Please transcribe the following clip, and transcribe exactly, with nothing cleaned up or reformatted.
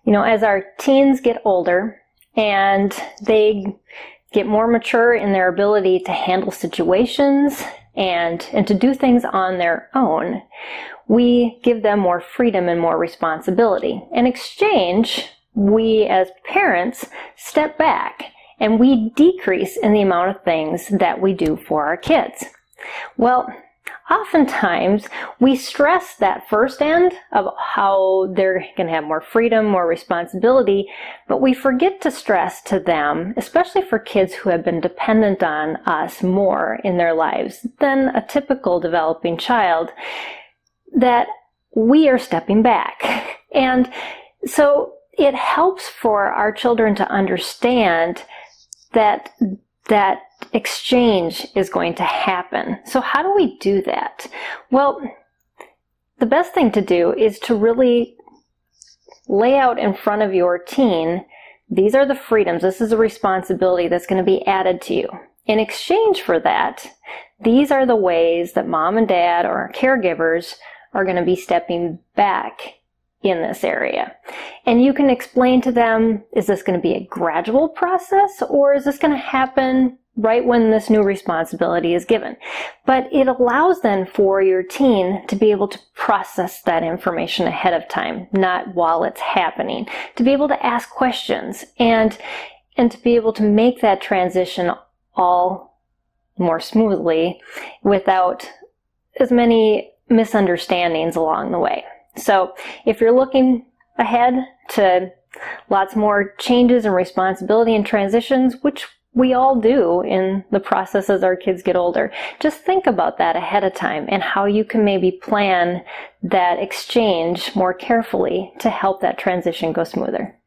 You know, as our teens get older and they get more mature in their ability to handle situations and, and to do things on their own, we give them more freedom and more responsibility. In exchange, we as parents step back and we decrease in the amount of things that we do for our kids. Well, oftentimes we stress that first end of how they're going to have more freedom, more responsibility, but we forget to stress to them, especially for kids who have been dependent on us more in their lives than a typical developing child, that we are stepping back. And so it helps for our children to understand that that exchange is going to happen. So how do we do that? Well, the best thing to do is to really lay out in front of your teen, these are the freedoms, this is a responsibility that's going to be added to you. In exchange for that, these are the ways that mom and dad or our caregivers are going to be stepping back in this area. And you can explain to them, is this going to be a gradual process, or is this going to happen right when this new responsibility is given? But it allows then for your teen to be able to process that information ahead of time, not while it's happening, to be able to ask questions and, and to be able to make that transition all more smoothly without as many misunderstandings along the way. So if you're looking ahead to lots more changes and responsibility and transitions, which we all do in the process as our kids get older, just think about that ahead of time and how you can maybe plan that exchange more carefully to help that transition go smoother.